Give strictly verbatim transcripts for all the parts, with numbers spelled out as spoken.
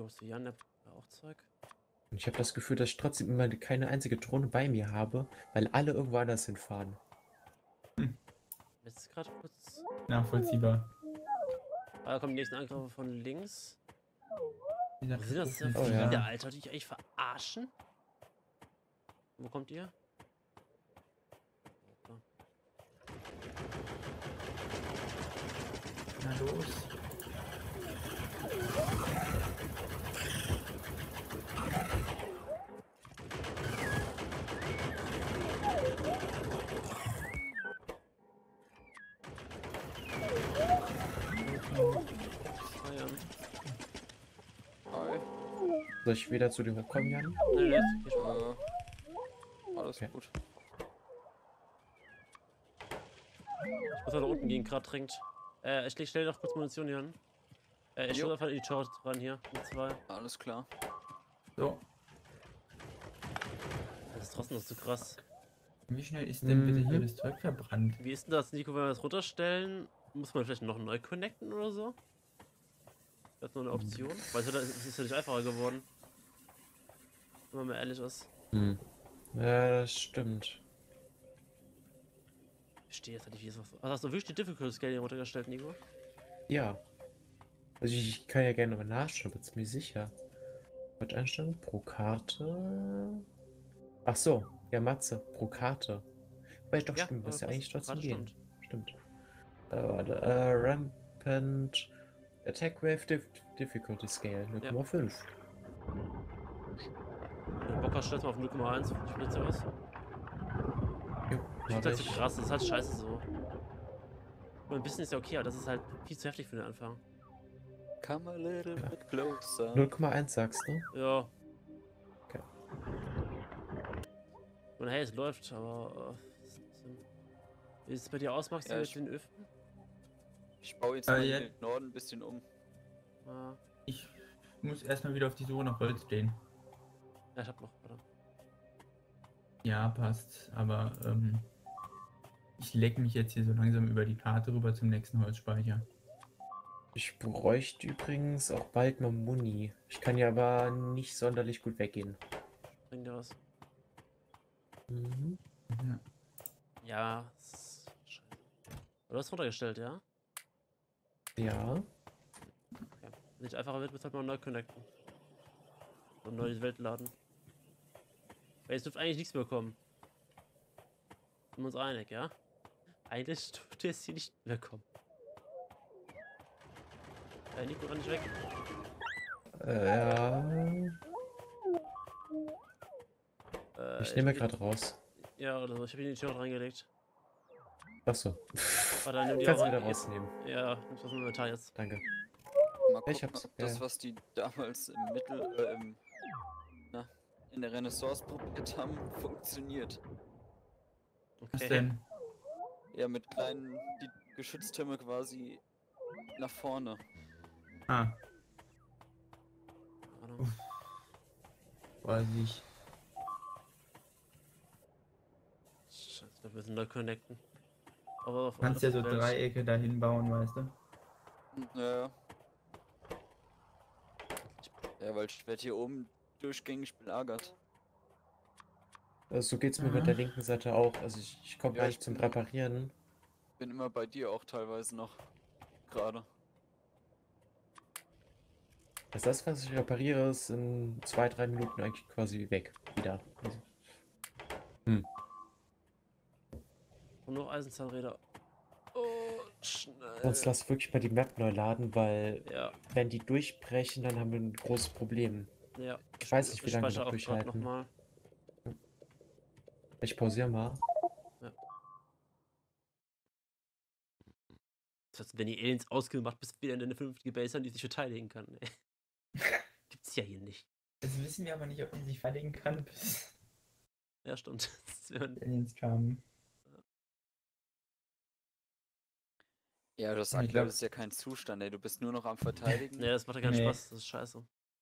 was für Jan, der hat auch Zeug. Und ich habe das Gefühl, dass ich trotzdem immer keine einzige Drohne bei mir habe, weil alle irgendwo anders hinfahren. Hm, Jetzt gerade kurz. nachvollziehbar. Ah, da kommen die nächsten Angriffe von links. Dieser Wo sind das für Oh, viele, ja. Alter? Die dich eigentlich verarschen? Wo kommt ihr? Da. Na los. Ah, ja. Hi. Soll ich wieder zu dir hochkommen, Jan? Nee, nee, jetzt geh schon mal. Äh, alles Okay. gut. Ich muss da unten gehen, gerade trinkt. Äh, ich leg schnell noch kurz Munition hier an. Äh, ich Jo. stelle einfach in die Short ran hier. Mit zwei. Alles klar. So, Das ist trotzdem noch zu krass. wie schnell ist denn bitte hier Mhm. das Zeug verbrannt? Wie ist denn das, Nico, wenn wir das runterstellen? Muss man vielleicht noch neu connecten oder so? Das ist noch eine Option. Weil es ist ja- es ist ja nicht einfacher geworden. Wenn man mal ehrlich ist. Hm. Ja, das stimmt. Ich stehe jetzt halt nicht, wie es was. Also hast du wirklich die Difficulty Scale hier runtergestellt, Nico? Ja. Also ich, ich kann ja gerne mal nachschauen, bin mir sicher. Mit Einstellung pro Karte. Ach so, ja, Matze, pro Karte. Weil doch Ja, stimmt, müsste ja aber eigentlich passt. trotzdem Karte gehen. Stimmt. Äh, warte, äh, Rampant Attack Wave Dif Difficulty Scale null Komma fünf. Wenn du Bock hast, stellst mal auf null Komma eins. Ich will jetzt ja was. Jo, Ich mach finde das so ich. krass, das ist halt scheiße so. Und ein bisschen ist ja okay, aber das ist halt viel zu heftig für den Anfang. Come a little Ja. bit closer. null Komma eins sagst du? Ja. Okay. Und hey, es läuft, aber. Äh, ist ein bisschen- wie sieht es bei dir aus, Max, Ja, mit ich- den Öfen? Ich baue jetzt Äh, mal ja. den Norden ein bisschen um. Ah, Ich muss erstmal wieder auf die Suche nach Holz stehen. ja, ich hab noch, warte. Ja, passt. Aber ähm, ich leck mich jetzt hier so langsam über die Karte rüber zum nächsten Holzspeicher. Ich bräuchte übrigens auch bald mal Muni. Ich kann ja aber nicht sonderlich gut weggehen. Bring dir was. Mhm. Ja. Ja, ist scheiße. Du hast runtergestellt, ja? Ja. Okay. Wenn nicht einfacher wird, müsst ihr halt mal neu connecten. Und neu die Welt laden. Weil jetzt dürft eigentlich nichts mehr kommen. Sind wir uns einig, ja? Eigentlich dürfte es hier nicht mehr kommen. Äh, Nico, renn nicht weg. Äh, ja. Äh, Ich nehme hab gerade raus. ihn- Ja, oder so. Ich habe ihn in die Tür reingelegt. Achso. Warte, nimm die Kannst auch du wieder rein. Jetzt- rausnehmen. Ja, nimm's aus dem Inventar jetzt. Danke. Mal gucken, Ich hab's, ob das, ja. was die damals im Mittel, äh, im, na, in der Renaissance probiert haben, funktioniert. Was Okay. denn? Ja, mit kleinen, die Geschütztürme quasi nach vorne. Ah, Warte. Uff. weiß ich. Scheiße, wir müssen neu connecten. Aber auf Du kannst ja so Welt- Dreiecke dahin bauen, weißt du? Ja. Ja, weil ich werde hier oben durchgängig belagert. Also so geht's mir Mhm. mit der linken Seite auch. Also ich, ich komme Ja, gar ich nicht zum bin- Reparieren. Bin immer bei dir auch teilweise noch. Gerade. Also das, was ich repariere, ist in zwei, drei Minuten eigentlich quasi weg. Wieder. Also, Und noch Eisenzahnräder. Oh, schnell. sonst lass wirklich mal die Map neu laden, weil Ja, wenn die durchbrechen, dann haben wir ein großes Problem. ja. Ich weiß nicht, wie Ich lange wir speichere noch auch gerade durchhalten. nochmal. Ich pausiere mal. Das heißt, wenn die Aliens ausgemacht, bis wieder in eine vernünftige Base haben, die sich verteidigen kann. Ey. Gibt's ja hier nicht. Das wissen wir aber nicht, ob die sich verlegen kann, bis Ja, stimmt. Das wär- die Aliens kamen. Ja, das Ich aktuell glaub- ist ja kein Zustand, ey. Du bist nur noch am Verteidigen Nee, das macht ja keinen Nee. Spaß. Das ist scheiße.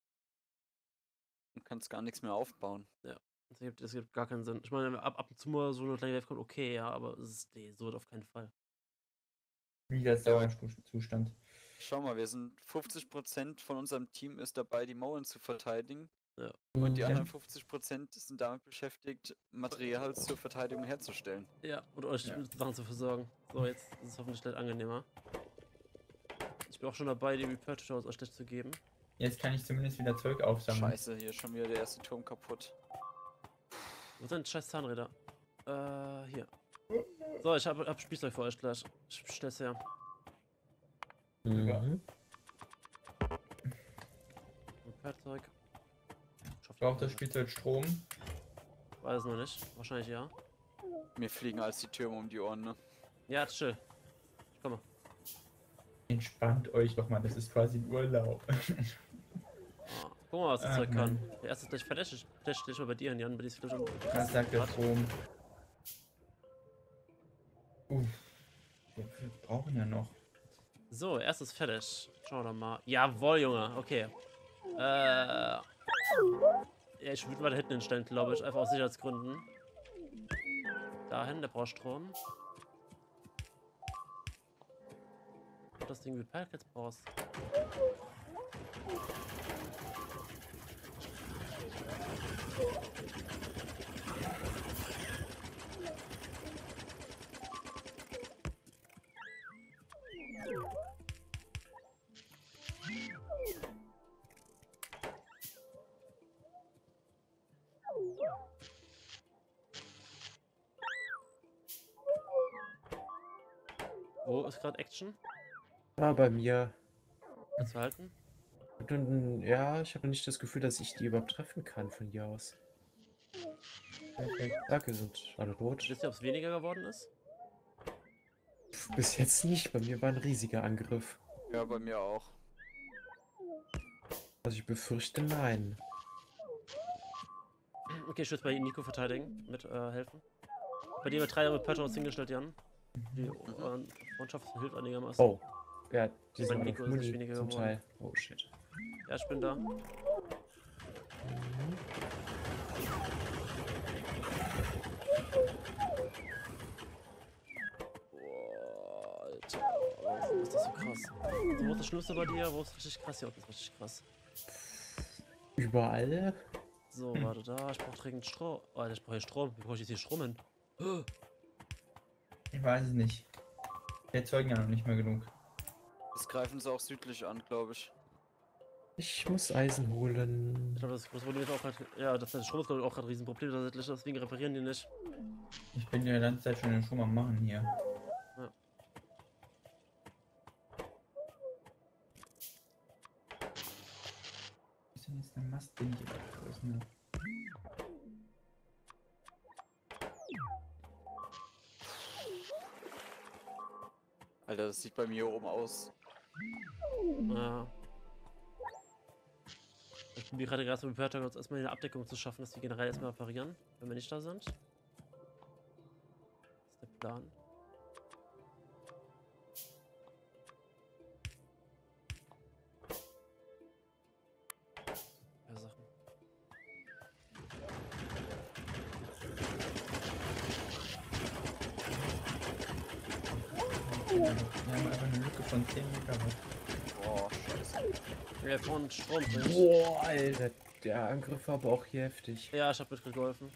und kannst gar nichts mehr aufbauen. Das gibt, das gibt gar keinen Sinn. Ich meine, wenn ab, ab und zu mal so eine kleine Wave kommt, okay, ja, aber es ist nee, so wird auf keinen Fall. Wie das Dauerzustand. Schau mal, wir sind fünfzig Prozent von unserem Team ist dabei, die Mauern zu verteidigen. Ja. Und die Ja. anderen fünfzig Prozent sind damit beschäftigt, Material zur Verteidigung herzustellen. Ja, und euch Ja. mit Sachen zu versorgen. So, jetzt ist es hoffentlich gleich angenehmer. Ich bin auch schon dabei, die Repair Tutorials euch gleich zu geben. Jetzt kann ich zumindest wieder Zeug aufsammeln. Scheiße, hier ist schon wieder der erste Turm kaputt. Wo sind scheiß Zahnräder? Äh, hier. So, ich hab, hab Spielzeug für euch gleich. Ich stell's her. Mhm. Repair-Zeug. Braucht das Spielzeug Strom? Weiß noch nicht. Wahrscheinlich ja. Mir fliegen als die Türme um die Ohren, ne? Ja, chill. Ich komme. Entspannt euch doch mal, das ist quasi Urlaub. Ah, guck mal, was das Ach, Zeug kann. Mann. Der erste ist gleich fertig. Vielleicht stelle ich mal bei dir hin, Jan, bei dir ist vielleicht schon. Was sagt der Strom? Uff. Wir wir brauchen ja noch. So, erstes fertig. Schauen wir doch mal. Jawohl, Junge. Okay. Äh. Ja, ich würde mal da hinten hinstellen, glaube ich. Einfach aus Sicherheitsgründen. Dahin, der braucht Strom. Und das Ding repairt jetzt brauchst. Wo ist gerade Action? Ah, bei mir. Kannst du halten? Und, dann- ja, ich habe nicht das Gefühl, dass ich die überhaupt treffen kann von hier aus. Perfekt. Danke, sind alle tot. Wisst ihr, ob es weniger geworden ist? Pff, bis jetzt nicht. Bei mir war ein riesiger Angriff. Ja, bei mir auch. Also ich befürchte, nein. Okay, ich würde bei Nico verteidigen, mit äh, helfen. Bei dir wird drei mit Patcher hingestellt, Jan. Die äh, Freundschaft hilft einigermaßen. Oh. Ja, die Bei sind Nico auch ist es Muni weniger zum geworden. Teil. Oh shit. Ja, ich bin da. Boah, Alter. Warum ist das so krass? So, wo ist das Schlimmste bei dir? Wo ist richtig krass? Hier unten ist richtig krass. Überall? So, warte da. Ich brauche dringend Strom. Oh, Alter, ich brauche hier Strom. Wie brauche ich jetzt hier Strom hin? Ich weiß es nicht. Wir erzeugen ja noch nicht mehr genug. Das greifen sie auch südlich an, glaube ich. Ich muss Eisen holen. Ich glaube, das große Problem ist auch gerade. Ja, das der Strom ist, glaube ich, auch gerade ein Riesenproblem tatsächlich. Deswegen reparieren die nicht. Ich bin ja die ganze Zeit schon den Strom am machen hier. Ja. Was ist denn jetzt der Mast, den ich abgerissen habe? Alter, das sieht bei mir oben aus. Ja. Ich bin gerade gerade so befähigt, uns erstmal eine Abdeckung zu schaffen, dass die generell erstmal reparieren, wenn wir nicht da sind. Das ist der Plan. Ja, Sachen. Wir haben einfach eine Lücke von zehn Megawatt. Boah, scheiße. Ja, vorhin Strom bringt. Boah, Alter. Der Angriff war aber auch hier heftig. Ja, ich hab mitgeholfen.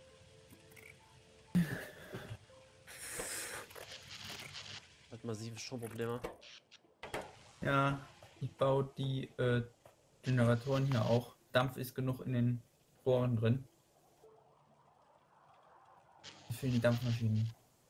Hat massive Stromprobleme. Ja, ich baue die äh, Generatoren hier auch. Dampf ist genug in den Rohren drin. Mir fehlen die Dampfmaschinen.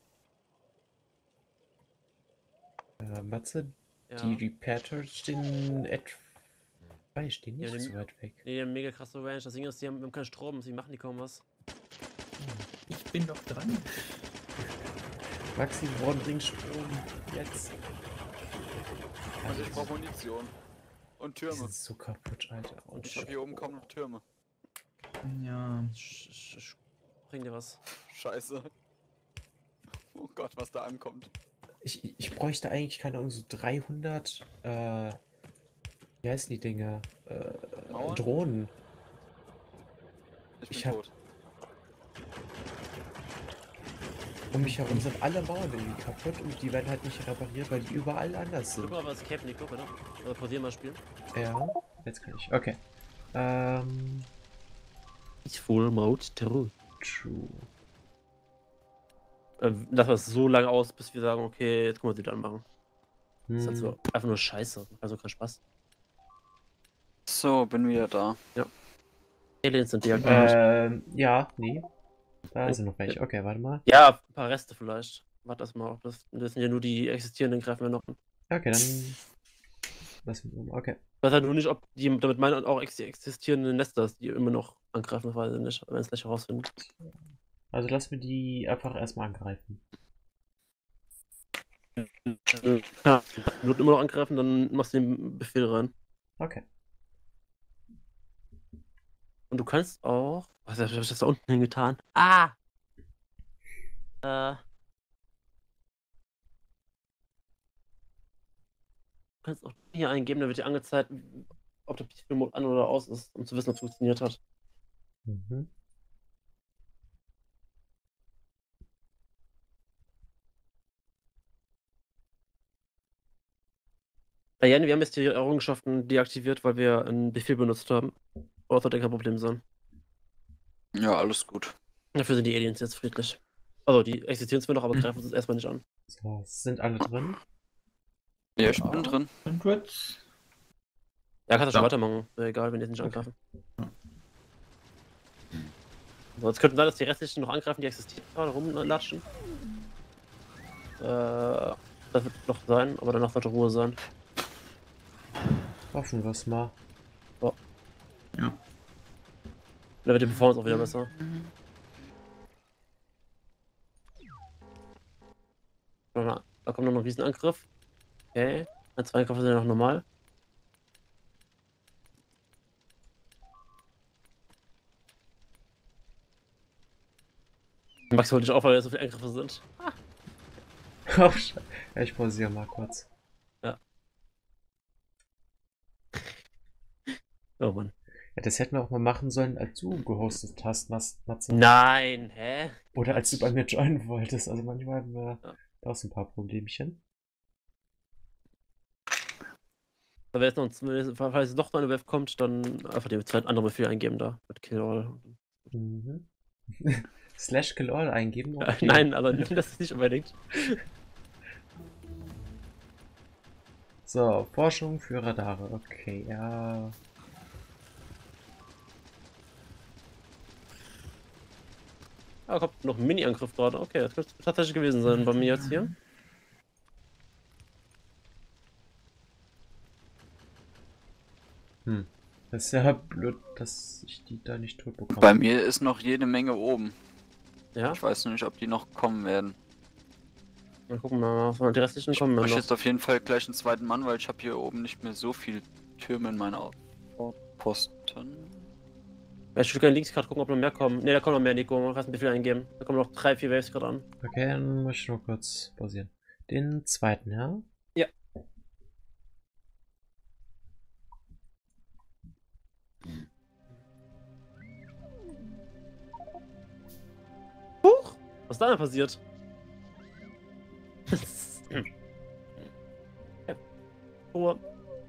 Äh, Matze, Ja. die Repair stehen etwa. Die stehen Ja, nicht den- so weit weg. Nee, die haben mega krasse Range. Das Ding ist, die haben, haben keinen Strom, deswegen machen die kaum was. Ich bin doch dran. Maxi, wir brauchen dringend Strom. Jetzt. Also ich brauche Munition. Und Die Türme. sind so kaputt, Alter. Oh, Und ich habe shit. hier oben kaum noch Türme. Ja, Sch, sch, sch, bring dir was. Scheiße. Oh Gott, was da ankommt. Ich, ich bräuchte eigentlich, keine Ahnung, so dreihundert, äh, wie heißen die Dinger? Äh, Mauern? Drohnen. Ich bin Ich hab- tot. Um mich herum sind alle Mauern irgendwie kaputt und die werden halt nicht repariert, weil die überall anders sind. Guck mal, was Cape Nico, bitte. Oder pausieren mal spielen. Ja, jetzt kann ich. Okay. Ähm. Full Mode Terror. True. Äh, lassen wir es so lange aus, bis wir sagen, okay, jetzt können wir sie dann machen. Das ist halt Hm. so einfach nur Scheiße. Also kein Spaß. So, bin wieder da. Aliens sind deaktiviert. Ähm, ja, nee. Da Oh, sind noch welche. Okay, warte mal. Ja, ein paar Reste vielleicht. Warte erst mal. Ob das, das sind ja nur die existierenden, greifen wir noch an. Okay, dann. Lass mich um. Okay. Ich weiß halt nur nicht, ob die damit meinen auch ex existierenden Nester, die immer noch angreifen, weiß ich nicht, wenn es gleich herausfinden. Also lass mir die einfach erstmal angreifen. Ja, wird immer noch angreifen, dann machst du den Befehl rein. Okay. Und du kannst auch. Was hab ich das da unten hingetan? Ah! Äh. Du kannst auch hier eingeben, da wird dir angezeigt, ob der Befehl-Mode an oder aus ist, um zu wissen, ob es funktioniert hat. Mhm. Bei Jan, wir haben jetzt die Errungenschaften deaktiviert, weil wir einen Befehl benutzt haben. Aber das sollte kein Problem sein. Ja, alles gut. Dafür sind die Aliens jetzt friedlich. Also, die existieren zwar noch, aber Hm. greifen uns erstmal nicht an. So, sind alle drin? Ja, ich Ja. bin drin. Und jetzt? Ja, kannst du schon So. weitermachen. Wäre egal, wenn die jetzt nicht Okay. angreifen. Ja. So, jetzt könnte sein, dass die restlichen noch angreifen, die existieren, gerade rumlatschen. Äh, das wird noch sein, aber danach sollte Ruhe sein. Hoffen wir es mal. Ja. Dann wird die Performance auch wieder besser. Da kommt noch ein Riesenangriff. Okay. Ein zwei Angriffe sind ja noch normal. Max wollte ich auch, weil so viele Angriffe sind. Oh, Scheiße. Ja, ich pausiere mal kurz. Oh Mann. Ja, das hätten wir auch mal machen sollen, als du gehostet hast, Mas- Matze. Nein, hä? Oder als du bei mir joinen wolltest. Also manchmal haben wir Ja. da auch so ein paar Problemchen. Aber jetzt noch, falls noch mal eine Wave kommt, dann einfach den zweiten anderen Befehl eingeben da. Mit Kill All. Mhm. Slash kill all eingeben. okay. Nein, aber das ist nicht unbedingt. So, Forschung für Radare. Okay, ja. Ah, kommt noch ein Mini-Angriff gerade. Okay, das könnte tatsächlich gewesen sein bei mir jetzt hier. Hm. Das ist ja blöd, dass ich die da nicht tot bekomme. Bei mir ist noch jede Menge oben. Ja, Ich weiß noch nicht, ob die noch kommen werden. dann gucken wir mal, was die restlichen kommen Ich dann mache noch. jetzt auf jeden Fall gleich einen zweiten Mann, weil ich habe hier oben nicht mehr so viele Türme in meiner Posten. Ja, ich will gerne links gerade gucken, ob noch mehr kommen. Ne, da kommen noch mehr, Nico. Kannst einen Befehl eingeben. Da kommen noch drei, vier Waves gerade an. Okay, dann muss ich noch kurz pausieren. Den zweiten, ja? Ja. Huch! Was ist da denn passiert? Ja. Ruhe.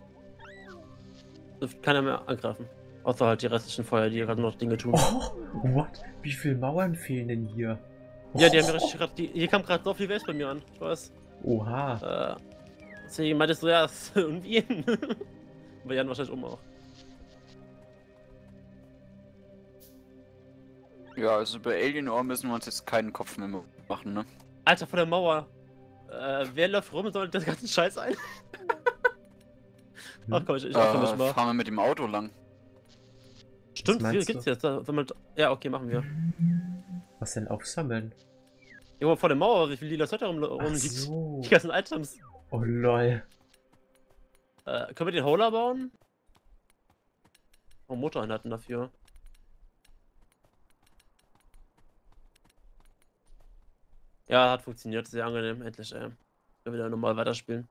Dürfte keiner mehr angreifen. Außer halt die restlichen Feuer, die gerade noch Dinge tun. Oh, what? Wie viele Mauern fehlen denn hier? Ja, die haben mir richtig gerade. Hier kam gerade so viel Waves bei mir an. Ich weiß. Oha. Äh, deswegen meintest du ja, es- und wie? Bei Jan wahrscheinlich um auch. Ja, also bei Alien Ohr müssen wir uns jetzt keinen Kopf mehr machen, ne? Alter, vor der Mauer. Äh, wer läuft rum und soll das ganze Scheiß ein? Ach komm, ich, ich opfer mich Äh, mal. fahren wir mit dem Auto lang. Stimmt, wie meinst gibt's du? jetzt? Da, sammelt- ja, okay, machen wir. Was denn aufsammeln? Irgendwo vor der Mauer, wie viel lila Zeug da rum, Ach rumliegt. so. Die ganzen Items. Oh lol. Äh, können wir den Holer bauen? Oh, Motoreinheiten dafür. Ja, hat funktioniert, sehr angenehm, endlich, ey. Wir wieder normal weiterspielen.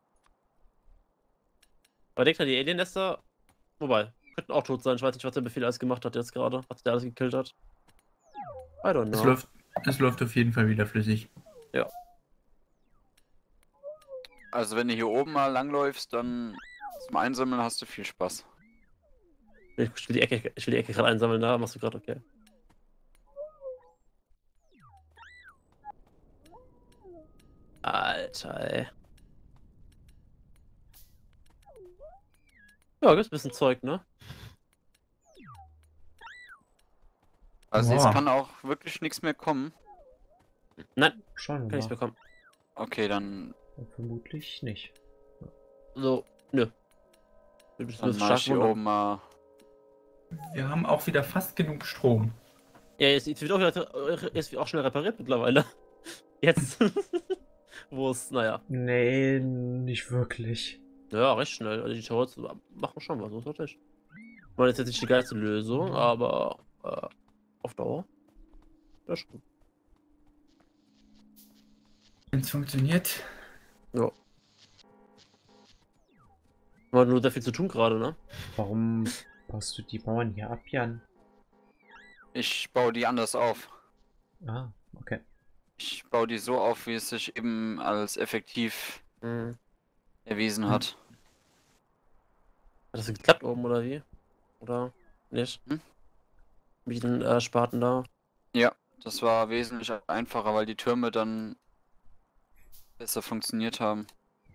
Aber denkt mal, die Alien-Nester, wobei, könnten auch tot sein. Ich weiß nicht, was der Befehl alles gemacht hat jetzt gerade, was der alles gekillt hat. I don't Es know. läuft, es läuft auf jeden Fall wieder flüssig. Also wenn du hier oben mal langläufst, dann zum Einsammeln hast du viel Spaß. Ich will die Ecke, ich will die Ecke gerade einsammeln, da machst du gerade okay. Alter, ey. Ja, gibt's ein bisschen Zeug, ne? Also jetzt Boah. kann auch wirklich nichts mehr kommen. Nein, Schauen kann wir ich's mal. bekommen. Okay, dann, Vermutlich nicht. So, nö. Du bist dann nur mach stark ich hier wundern. oben mal. Wir haben auch wieder fast genug Strom. Ja, jetzt, jetzt wird auch, wieder- jetzt wird auch schnell repariert mittlerweile. Jetzt. Wo es, naja. Nee, nicht wirklich. Ja, recht schnell. Also die Towers machen schon was, so ist das nicht. Ich meine, das ist jetzt nicht die geilste Lösung, aber äh, auf Dauer. Ja, schon. Wenn es funktioniert. Ja. Man hat nur sehr viel zu tun gerade, ne? Warum baust du die Mauern hier ab, Jan? Ich baue die anders auf. Ah, okay. Ich baue die so auf, wie es sich eben als effektiv Mhm. erwiesen hat. Hat das geklappt oben oder wie? Oder nicht? Hm? Mit den äh, Spaten da. Ja, das war wesentlich einfacher, weil die Türme dann besser funktioniert haben.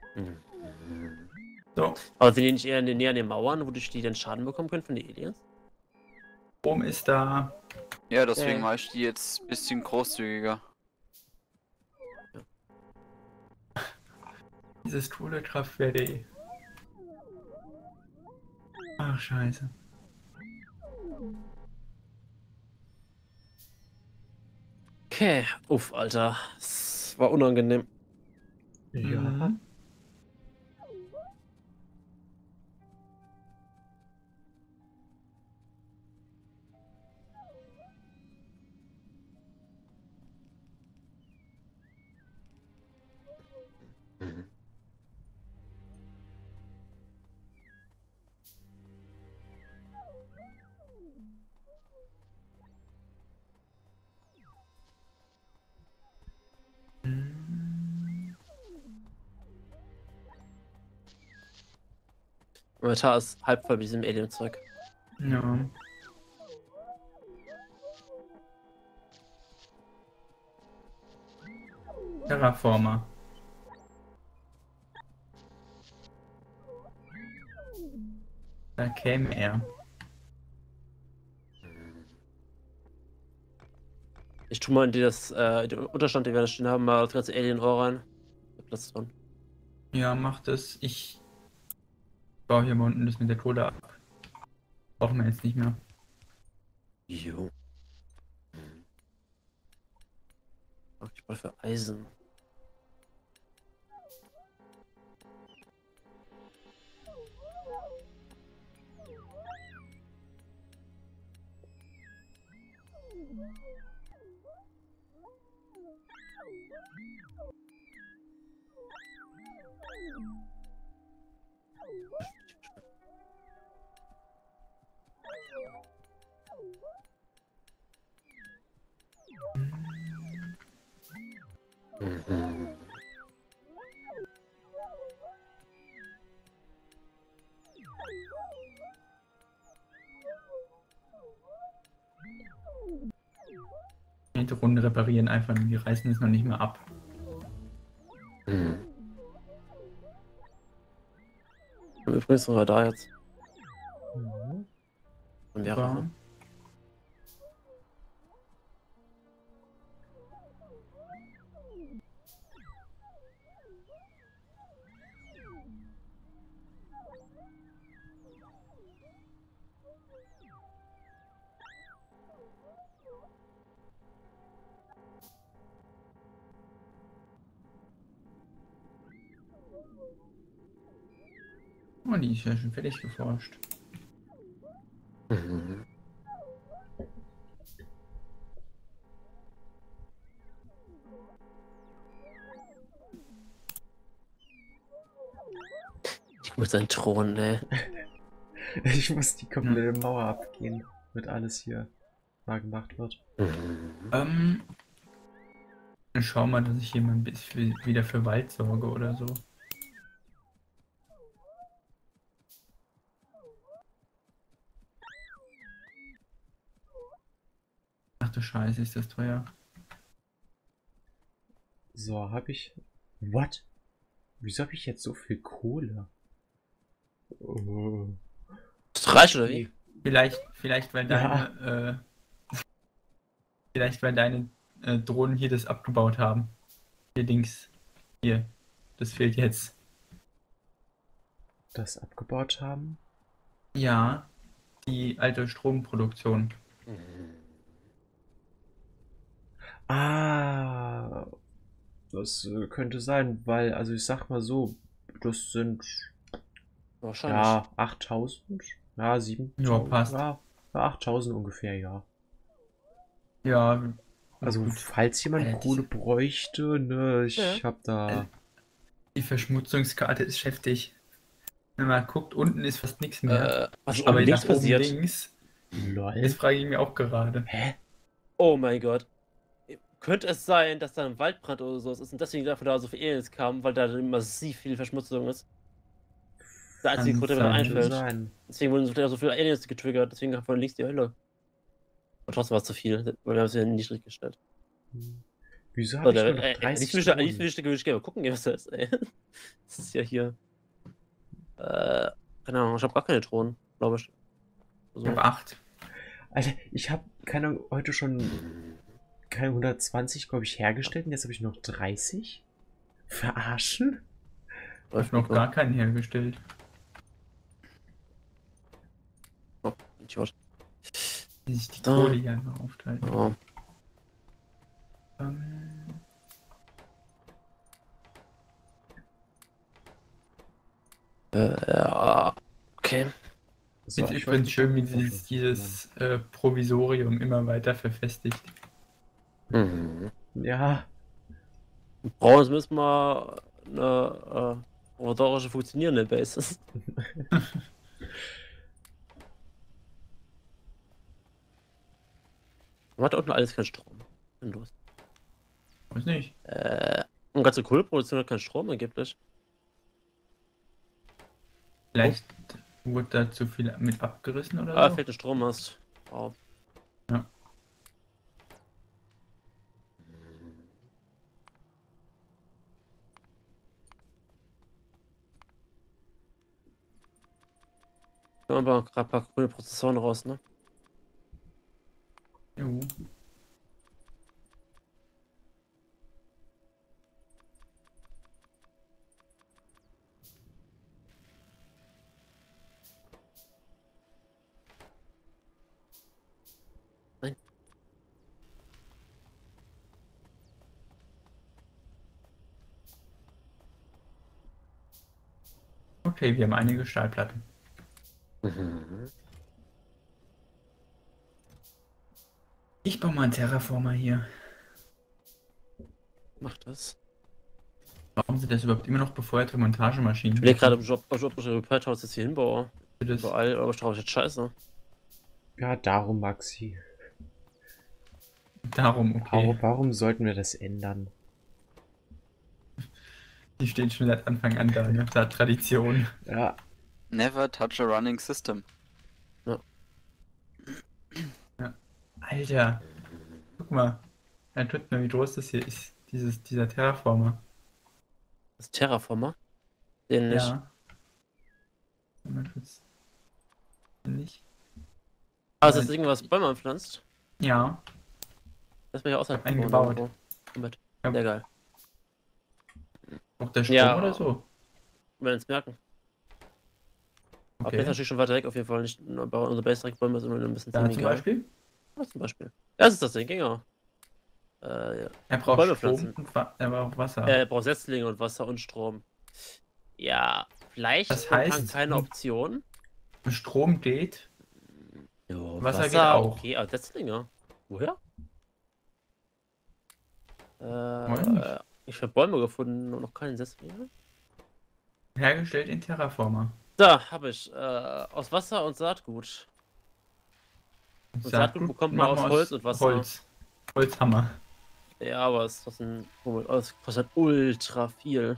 So, Aber sind die nicht eher in den, näher an den Mauern, wodurch die den Schaden bekommen können von den Aliens? Strom ist da. Ja, deswegen Okay. mache ich die jetzt ein bisschen großzügiger. Dieses Kohlekraftwerk, ey. Ach, scheiße. Okay. Uff, Alter. Das war unangenehm. Ja. Mhm. Mhm. Mein Tar ist halb voll mit diesem Alien-Zeug. Ja. Terraformer. Da käme er. Ich tu mal in die das, äh, den Unterstand, den wir da stehen haben, mal das ganze Alien-Ohr rein. Da Platz dran. Ja, macht es. Ich baue hier mal unten das mit der Kohle ab. Brauchen wir jetzt nicht mehr. Jo. Ach, ich brauche für Eisen. Mhm. Die Runde reparieren einfach nur. Die reißen es noch nicht mehr ab. Mhm. Und übrigens noch da jetzt. Mhm. Und mehrere. Super. Oh, die ist ja schon fertig geforscht. Mhm. Ich muss seinen Thron, ne? Ich muss die komplette Mauer abgehen, damit alles hier mal gemacht wird. Mhm. Ähm. Schau mal, dass ich hier mal ein bisschen wieder für Wald sorge oder so. Ach du Scheiße, ist das teuer. So, habe ich. What? Wieso habe ich jetzt so viel Kohle? Oh. Das reicht oder wie? Vielleicht, vielleicht weil Ja. deine, äh, vielleicht weil deine äh, Drohnen hier das abgebaut haben. Hier Dings. Hier. Das fehlt jetzt. Das abgebaut haben? Ja. Die alte Stromproduktion. Ah, das äh, könnte sein, weil, also ich sag mal so, das sind Wahrscheinlich. ja achttausend, ja siebentausend, Ja, passt. ja, ja, achttausend ungefähr, ja. Ja. Also gut. falls jemand Alter, Kohle diese- bräuchte, ne, ich Ja. hab da, Alter. Die Verschmutzungskarte ist heftig. Wenn man guckt, unten ist fast nichts mehr. Äh, was ist Aber oben links nach oben passiert? links, lol, das frage ich mich auch gerade. hä? Oh mein Gott. Könnte es sein, dass da ein Waldbrand oder so ist und deswegen dafür da so viel Aliens kamen, weil da massiv viel Verschmutzung ist? Der einzige Kann Grund, der mir sein. einfällt. Könnte sein. Deswegen wurden so so viele Aliens getriggert, deswegen von links die Hölle. Und trotzdem war es zu viel, weil wir haben es ja niedrig gestellt. Hm. Wieso So, habe ich der, nur noch äh, äh, wie dreißig viele Drohnen? wie viele Stücke würde ich gerne gucken, was das ist, ey. Das ist ja hier. Äh, keine Ahnung, ich habe gar keine Drohnen, glaube ich. Ich So. habe acht. Alter, ich habe keine Ahnung, heute schon keine hundertzwanzig, glaube ich, hergestellt und jetzt habe ich noch dreißig? Verarschen? Ich habe noch gar keinen hergestellt. Oh, Idiot. Wie sich die Da. Kohle hier einfach aufteilt. Oh. Ähm, Äh, ja. Okay. So, ist ich übrigens wollte schön, wie mich dieses, auch dieses äh, Provisorium immer weiter verfestigt. Mhm. Ja, Wir brauchen zumindest mal eine äh, rotatorische funktionierende Basis. Man hat da unten alles keinen Strom. Was ist denn los? Weiß nicht. Äh, und ganze Kohleproduktion hat keinen Strom angeblich. Vielleicht wurde da zu viel mit abgerissen oder Ah, so. fehlt ein Strommast. Wow. Ja. Wir haben aber gerade ein paar grüne Prozessoren raus, ne? Jo. Nein. Okay, wir haben einige Stahlplatten. Mhm. Ich baue mal einen Terraformer hier. Macht das. Warum sind das überhaupt immer noch befeuerte Montagemaschinen? Ich überlege gerade, ob ich ob ich ob ich Repair House jetzt hier hinbaue. Das, Überall, aber ich traue jetzt scheiße. ja, darum, Maxi. darum, okay. Warum, warum sollten wir das ändern? Die stehen schon seit Anfang an da, ne? Da hat Tradition. Ja, Never touch a running system. Alter. Guck mal. Ja, tut mir, wie groß das hier ist. Dieses, dieser Terraformer. Das ist Terraformer? Den nicht. Ja. Mal kurz. Nicht. Ah, ist das irgendwas Bäume anpflanzt? Ja. Lass mich ja außerhalb Ich hab einen bauen gebaut. irgendwo. Moment. Ja. Sehr geil. Auch der Strom Ja. oder so? Wir werden es merken. Aber Okay. jetzt natürlich schon weiter weg auf jeden Fall. Nicht nur bei unserer Base direkt Bäume sind immer ein bisschen Da ziemlich zum egal. Beispiel. Was zum Beispiel? Das ist das Ding, genau. Äh, ja. Er braucht Bäume Strom pflanzen. und Wa- er braucht Wasser. Äh, er braucht Setzlinge und Wasser und Strom. Ja, vielleicht Das momentan heißt, keine hm. Option. Strom geht. Jo, Wasser geht auch. Okay, aber Setzlinge. Woher? Weiß Äh, nicht. ich habe Bäume gefunden und noch keine Setzlinge. Hergestellt in Terraformer. Da habe ich äh, aus Wasser und Saatgut. Und Saatgut bekommt man machen aus wir Holz und Wasser. Holz. Holzhammer. Ja, aber es kostet, es kostet ultra viel.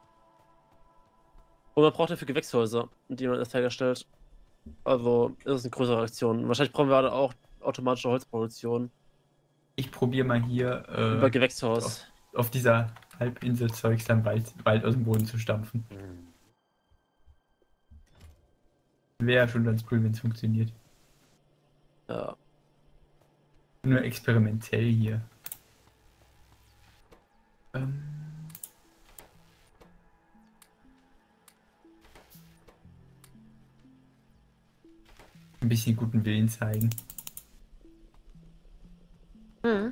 Und man braucht dafür Gewächshäuser, die man erst hergestellt. Also, das ist eine größere Aktion. Wahrscheinlich brauchen wir auch automatische Holzproduktion. Ich probiere mal hier Über äh, Gewächshaus. auf, auf dieser Halbinsel Zeugs dann Wald, Wald aus dem Boden zu stampfen. Hm. Wäre ja schon ganz cool, wenn es funktioniert. Ja. Nur experimentell hier. Ähm. Ein bisschen guten Willen zeigen. Hm.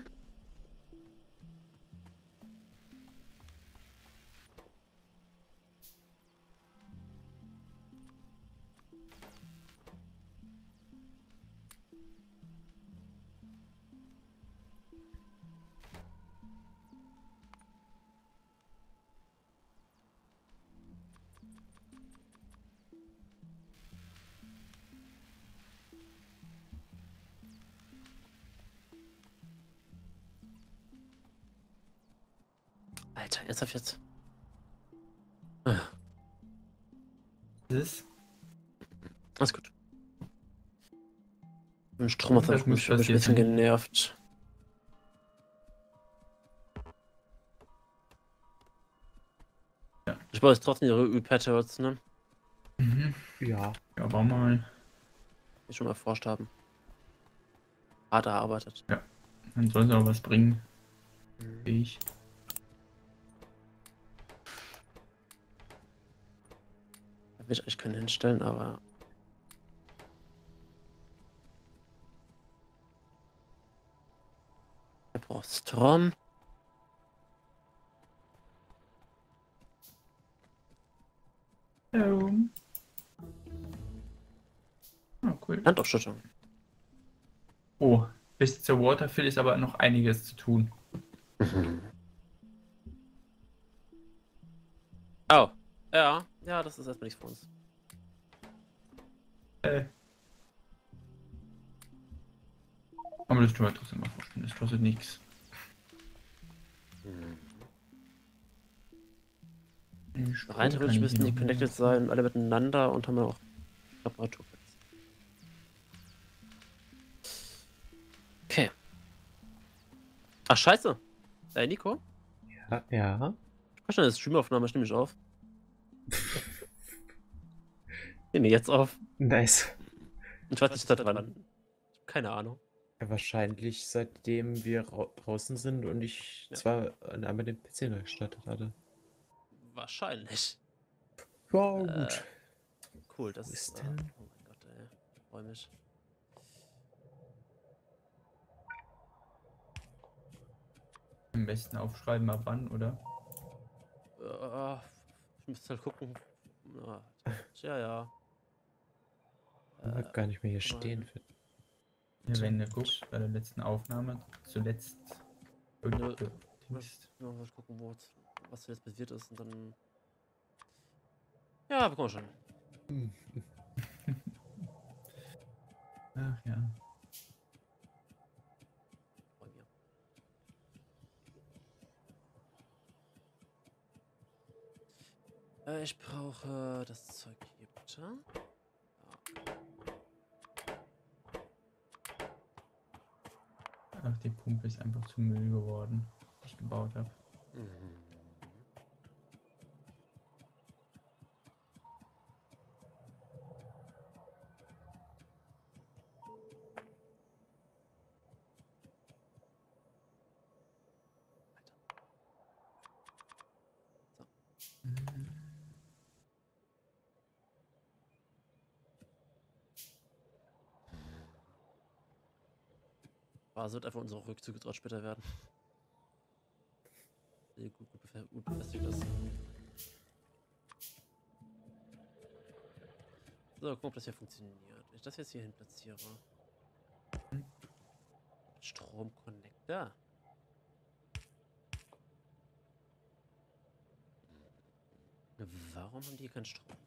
Alter, jetzt auf jetzt. Ah, Das ist. alles gut. Im Strom hat Das muss mich ein passiert bisschen sein. genervt. Ja. Ich brauche jetzt trotzdem ihre Ü-Patterns, ne? Mhm. Ja. Ja, aber mal. Die schon mal erforscht haben. Hart erarbeitet. Dann soll es auch was bringen. Hm. Ich. Da will ich eigentlich können hinstellen, aber. Er braucht Strom. Hallo. Ah, cool. Landausstattung. Oh, bis zur Waterfill ist aber noch einiges zu tun. Oh. Ja. Ja, das ist erstmal nichts für uns. Äh. Aber das tun wir trotzdem mal vorstellen. Das kostet nichts. Rein theoretisch müssten die connected sein, alle miteinander und haben ja auch Reparaturplatz. Okay. Ach, scheiße. Ey, Nico? Ja. Ja. Kannst du eine Streamaufnahme, stimme ich auf? Nehme jetzt auf. Nice. Ich weiß nicht, da dran. Keine Ahnung. Ja, wahrscheinlich seitdem wir rau- draußen sind und ich Ja. zwar einmal den P C neu gestartet hatte. Wahrscheinlich. Ja, Äh, gut. Cool, das Wo ist äh, denn? Oh mein Gott, ey. Freu mich. Am besten aufschreiben, ab wann, oder? Äh, ich müsste halt gucken. Ah, ja, ja. Ich mag gar nicht mehr hier aber- stehen. Für Ja, wenn du guckst, bei der letzten Aufnahme zuletzt. Nö. Text. Ja, mal gucken, wo, was jetzt passiert ist und dann. Ja, bekommen wir schon. Hm. Ach ja. Bei mir. Äh, ich brauche das Zeug hier bitte. Ja. Ach, die Pumpe ist einfach zu Müll geworden, die ich gebaut habe. Mhm. Ah, es wird einfach unsere Rückzüge dort später werden. Sehr gut, gut, befe- gut befestigt ist. So, gucken, ob das hier funktioniert. Wenn ich das jetzt hier hin platziere. Stromconnector. Warum haben die keinen Strom?